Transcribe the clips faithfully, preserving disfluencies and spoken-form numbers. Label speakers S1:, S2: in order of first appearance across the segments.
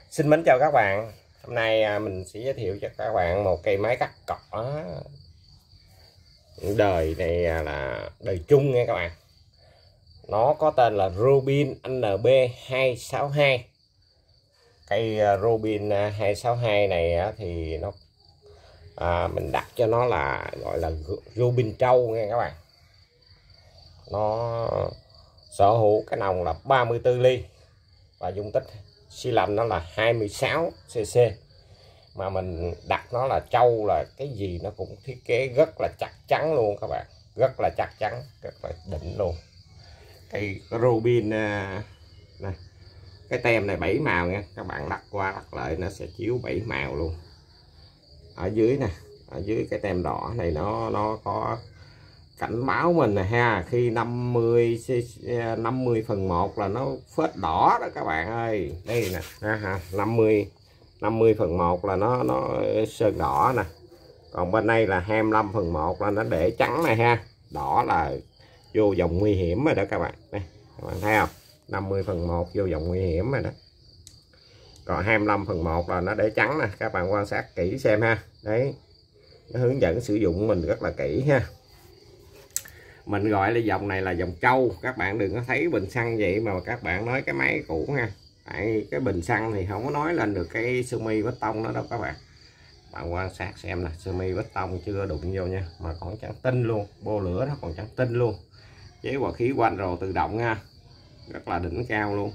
S1: Xin mến chào các bạn. Hôm nay mình sẽ giới thiệu cho các bạn một cây máy cắt cỏ đời này là đời chung nha các bạn. Nó có tên là Robin N B hai sáu hai. Cây Robin hai sáu hai này thì nó à, mình đặt cho nó là gọi là Robin trâu nha các bạn. Nó sở hữu cái nòng là ba mươi tư ly và dung tích xi lanh nó là hai mươi sáu xê xê. Mà mình đặt nó là trâu là cái gì nó cũng thiết kế rất là chắc chắn luôn các bạn, rất là chắc chắn, rất là đỉnh luôn. Cây Robin này, cái tem này bảy màu nha các bạn, đặt qua đặt lại nó sẽ chiếu bảy màu luôn. Ở dưới nè, ở dưới cái tem đỏ này nó nó có cảnh báo mình nè ha, khi năm mươi năm mươi phần một là nó phết đỏ đó các bạn ơi. Đây nè ha, năm mươi năm mươi phần một là nó nó sơn đỏ nè. Còn bên đây là hai mươi lăm phần một là nó để trắng này ha. Đỏ là vô vòng nguy hiểm rồi đó các bạn. Đây, các bạn thấy không? năm mươi phần một vô vòng nguy hiểm rồi đó. Còn hai mươi lăm phần một là nó để trắng nè, các bạn quan sát kỹ xem ha. Đấy. Nó hướng dẫn sử dụng mình rất là kỹ ha. Mình gọi là dòng này là dòng trâu. Các bạn đừng có thấy bình xăng vậy mà các bạn nói cái máy cũ ha. Tại cái bình xăng thì không có nói lên được cái sơ mi bê tông đó đâu các bạn. Bạn quan sát xem nè, sơ mi bê tông chưa đụng vô nha, mà còn trắng tinh luôn, bô lửa nó còn trắng tinh luôn. Chế hòa khí quanh rồi tự động nha, rất là đỉnh cao luôn.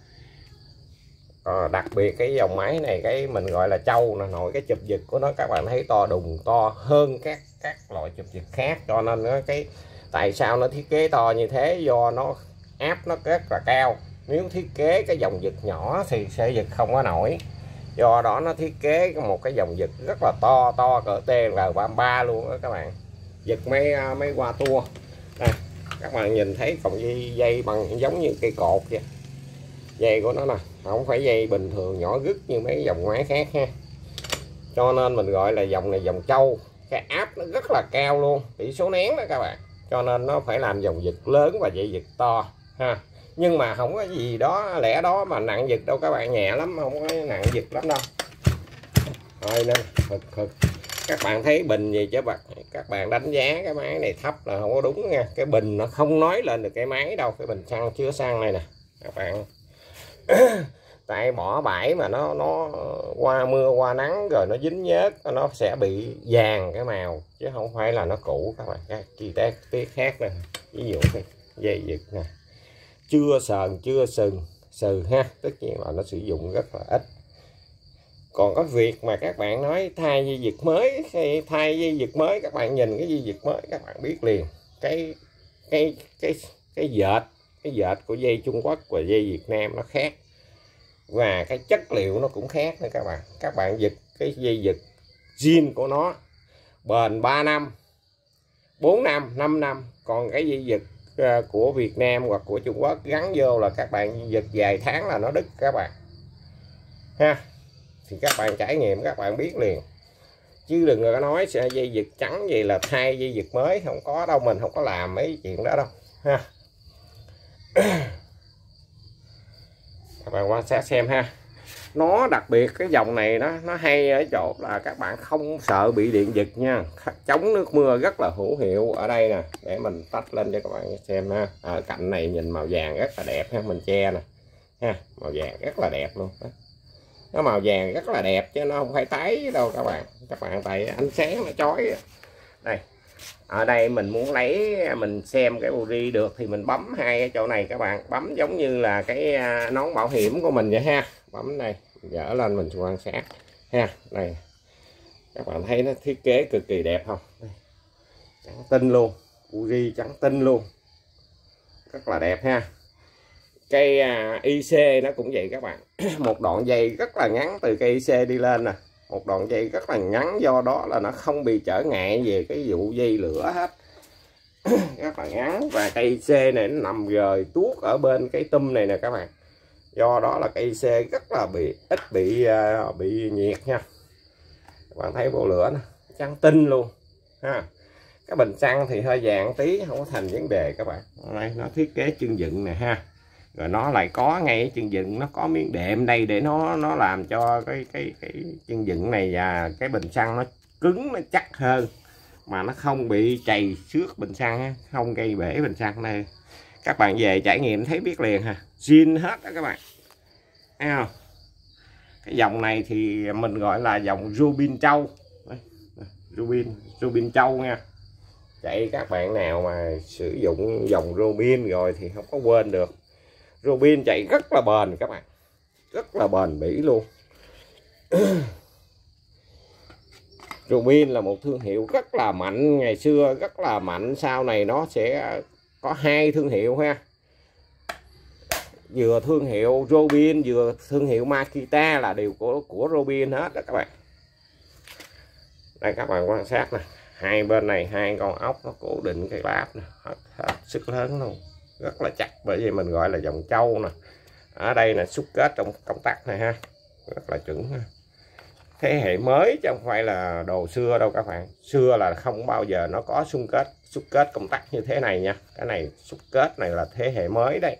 S1: À, đặc biệt cái dòng máy này cái mình gọi là trâu nè, nội cái chụp giật của nó các bạn thấy to đùng, to hơn các các loại chụp giật khác, cho nên nó cái tại sao nó thiết kế to như thế, do nó áp nó rất là cao. Nếu thiết kế cái dòng giật nhỏ thì sẽ giật không có nổi, do đó nó thiết kế một cái dòng giật rất là to, to cỡ T L ba mươi ba luôn đó các bạn. Giật mấy mấy qua tua đây, các bạn nhìn thấy còn dây dây bằng giống như cây cột vậy. Dây của nó nè, không phải dây bình thường nhỏ rứt như mấy dòng máy khác ha. Cho nên mình gọi là dòng này dòng trâu. Cái áp nó rất là cao luôn, tỷ số nén đó các bạn, cho nên nó phải làm dòng giật lớn và dây giật to ha. Nhưng mà không có gì đó lẽ đó mà nặng giật đâu các bạn, nhẹ lắm, không có nặng giật lắm đâu. Rồi nên thực thực các bạn thấy bình gì chứ bạn, các bạn đánh giá cái máy này thấp là không có đúng nha. Cái bình nó không nói lên được cái máy đâu. Cái bình xăng chứa xăng này nè các bạn. Tại bỏ bãi mà nó nó qua mưa qua nắng rồi nó dính nhớt, nó sẽ bị vàng cái màu, chứ không phải là nó cũ các bạn. Cái chi tiết tiết khác nè, ví dụ cái dây giật nè, chưa sờn chưa sừng sừ ha, tất nhiên là nó sử dụng rất là ít. Còn có việc mà các bạn nói thay dây giật mới, hay thay dây giật mới, các bạn nhìn cái dây giật mới các bạn biết liền cái cái cái cái dệt cái dệt của dây Trung Quốc và dây Việt Nam nó khác, và cái chất liệu nó cũng khác nữa các bạn. Các bạn giật cái dây giật zin của nó bền ba năm bốn năm năm năm, còn cái dây giật của Việt Nam hoặc của Trung Quốc gắn vô là các bạn giật vài tháng là nó đứt các bạn ha. Thì các bạn trải nghiệm các bạn biết liền, chứ đừng có nói sẽ dây giật trắng gì là thay dây giật mới, không có đâu, mình không có làm mấy chuyện đó đâu ha. Các bạn quan sát xem ha. Nó đặc biệt cái dòng này nó nó hay ở chỗ là các bạn không sợ bị điện giật nha, chống nước mưa rất là hữu hiệu. Ở đây nè, để mình tách lên cho các bạn xem ha. Ở cạnh này nhìn màu vàng rất là đẹp ha, mình che nè ha, màu vàng rất là đẹp luôn đó. Nó màu vàng rất là đẹp chứ nó không phải tái đâu các bạn. Các bạn tại ánh sáng nó chói. Đây, ở đây mình muốn lấy mình xem cái body được thì mình bấm hai cái chỗ này các bạn, bấm giống như là cái nón bảo hiểm của mình vậy ha. Bấm này, dở lên mình quan sát ha. Đây, các bạn thấy nó thiết kế cực kỳ đẹp không? Đây, trắng tinh luôn, body trắng tinh luôn, rất là đẹp ha. Cây i xê nó cũng vậy các bạn. Một đoạn dây rất là ngắn từ cây i xê đi lên nè, một đoạn dây rất là ngắn, do đó là nó không bị trở ngại về cái vụ dây lửa hết. Rất là ngắn, và cây i xê này nó nằm rời tuốt ở bên cái tum này nè các bạn, do đó là cây i xê rất là bị ít bị uh, bị nhiệt nha. Các bạn thấy bộ lửa nè, trắng tinh luôn ha. Cái bình xăng thì hơi vàng tí, không có thành vấn đề các bạn. Đây nó thiết kế chân dựng nè ha, rồi nó lại có ngay cái chân dựng, nó có miếng đệm đây để nó nó làm cho cái cái cái chân dựng này và cái bình xăng nó cứng, nó chắc hơn, mà nó không bị chày xước bình xăng, không gây bể bình xăng này. Các bạn về trải nghiệm thấy biết liền ha, zin hết đó các bạn. Thấy không? Cái dòng này thì mình gọi là dòng Robin trâu. Robin, Robin trâu nha. Vậy các bạn nào mà sử dụng dòng Robin rồi thì không có quên được. Robin chạy rất là bền các bạn, rất là bền bỉ luôn. Robin là một thương hiệu rất là mạnh, ngày xưa rất là mạnh, sau này nó sẽ có hai thương hiệu ha, vừa thương hiệu Robin vừa thương hiệu Makita là đều của của Robin hết đó các bạn. Đây các bạn quan sát nè, hai bên này hai con ốc nó cố định cái báp nè, hết, hết sức lớn luôn, rất là chắc, bởi vì mình gọi là dòng trâu nè. Ở đây là xúc kết trong công tắc này ha, rất là chuẩn ha. Thế hệ mới chứ không phải là đồ xưa đâu các bạn, xưa là không bao giờ nó có xung kết xúc kết công tắc như thế này nha. Cái này xúc kết này là thế hệ mới đây.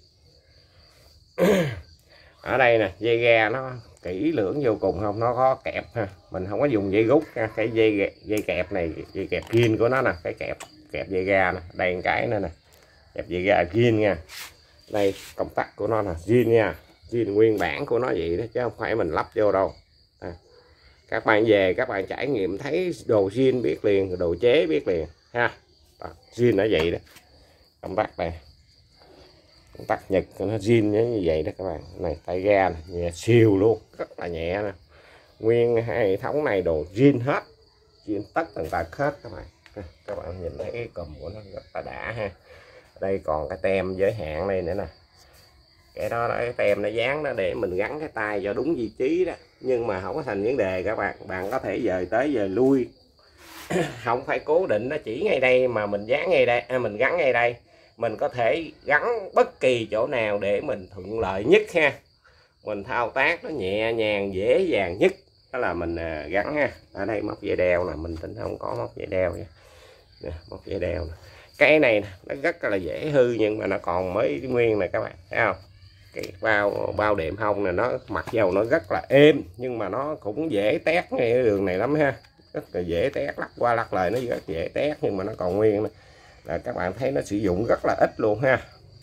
S1: Ở đây nè, dây ga nó kỹ lưỡng vô cùng, không nó có kẹp ha, mình không có dùng dây rút ha. Cái dây dây kẹp này, dây kẹp zin của nó nè, cái kẹp kẹp dây ga nè, đây một cái nữa nè, kẹp dây ga zin nha. Đây công tắc của nó là zin nha, zin nguyên bản của nó vậy đó chứ không phải mình lắp vô đâu. À, các bạn về các bạn trải nghiệm thấy đồ zin biết liền, đồ chế biết liền ha. Zin ở vậy đó, công tắc này, công tắc Nhật nó zin như vậy đó các bạn. Này tay ga này, nhẹ siêu luôn, rất là nhẹ nè. Nguyên hệ thống này đồ zin hết, zin tất tần tật hết các bạn. Các bạn nhìn thấy cái cùm của nó rất là đã ha. Đây còn cái tem giới hạn đây nữa nè, cái đó, đó cái tem nó dán đó để mình gắn cái tay cho đúng vị trí đó, nhưng mà không có thành vấn đề các bạn. Bạn có thể dời tới dời lui, không phải cố định nó chỉ ngay đây mà mình dán ngay đây, à, mình gắn ngay đây. Mình có thể gắn bất kỳ chỗ nào để mình thuận lợi nhất ha, mình thao tác nó nhẹ nhàng dễ dàng nhất, đó là mình gắn ha. Ở đây móc dây đeo nè, mình tính không có móc dây đeo nha. Nè, móc dây đeo nè. Cái này nó rất là dễ hư nhưng mà nó còn mới nguyên này các bạn thấy không? Cái bao bao đệm hông này nó mặc dầu nó rất là êm nhưng mà nó cũng dễ tét ngay cái đường này lắm ha, rất là dễ tét, lắc qua lắc lại nó rất dễ tét, nhưng mà nó còn nguyên này. Là các bạn thấy nó sử dụng rất là ít luôn ha.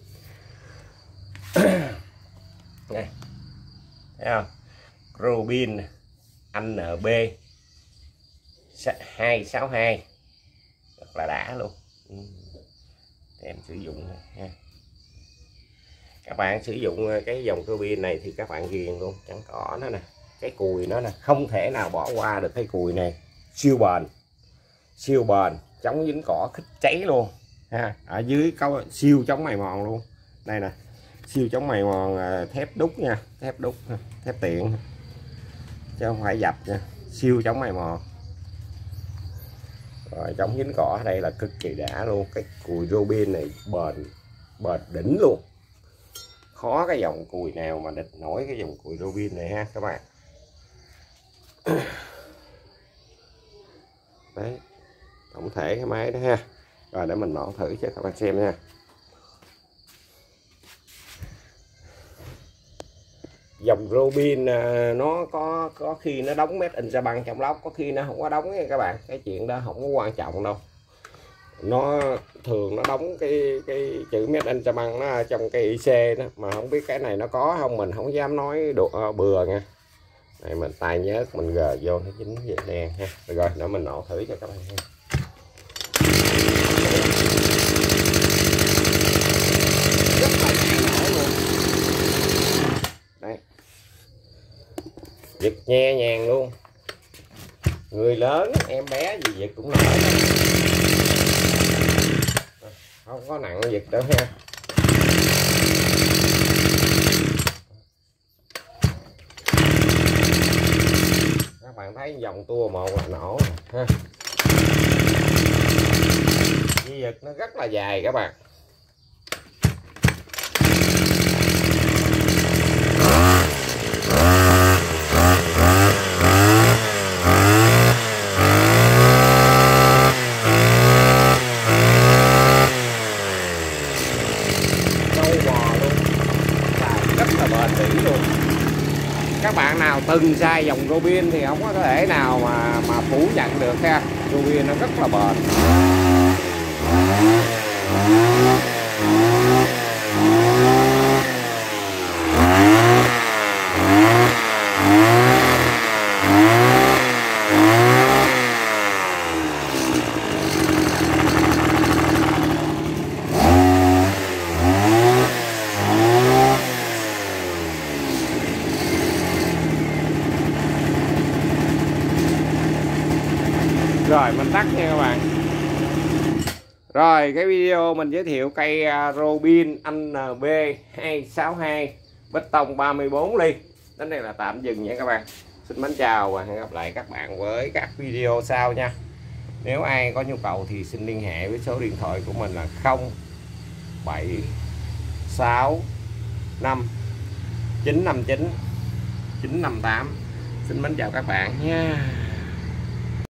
S1: Này thấy không? Robin en bê hai sáu hai rất là đã luôn. Em sử dụng này ha. Các bạn sử dụng cái dòng Robin này thì các bạn ghiền luôn, chẳng có nó nè, cái cùi nó nè, không thể nào bỏ qua được cái cùi này, siêu bền, siêu bền, chống dính cỏ, khích cháy luôn ha. Ở dưới có siêu chống mài mòn luôn, đây nè, siêu chống mài mòn, thép đúc nha, thép đúc, thép tiện chứ không phải dập nha, siêu chống mài mòn. Rồi chống dính cỏ ở đây là cực kỳ đã luôn. Cái cùi Robin này bền, bền đỉnh luôn, khó cái dòng cùi nào mà địch nổi cái dòng cùi Robin này ha các bạn. Đấy, tổng thể cái máy đó ha. Rồi để mình nổ thử cho các bạn xem nha. Dòng Robin nó có có khi nó đóng made in Japan trong lốc, có khi nó không có đóng nha các bạn. Cái chuyện đó không có quan trọng đâu. Nó thường nó đóng cái cái chữ made in Japan nó trong cái i xê đó, mà không biết cái này nó có không, mình không dám nói đồ bừa nha. Này mình tay nhớ mình gờ vô nó dính về đèn ha. Rồi để mình nổ thử cho các bạn ha. Rất là dễ nổ luôn. Đây, giật nhẹ nhàng luôn, người lớn em bé gì giật cũng nổi, không có nặng giật đâu ha. Các bạn thấy dòng tua một là nổ ha, dây giật nó rất là dài các bạn. Trâu bò luôn. kỹ luôn. Các bạn nào từng xài dòng Robin thì không có thể nào mà mà phủ nhận được ha. Robin nó rất là bền. Rồi mình tắt nha các bạn. Rồi cái video mình giới thiệu cây Robin N B hai sáu hai bê tông ba mươi bốn ly đến đây là tạm dừng nha các bạn. Xin mến chào và hẹn gặp lại các bạn với các video sau nha. Nếu ai có nhu cầu thì xin liên hệ với số điện thoại của mình là không bảy sáu năm chín năm chín chín năm tám. Xin mến chào các bạn nha.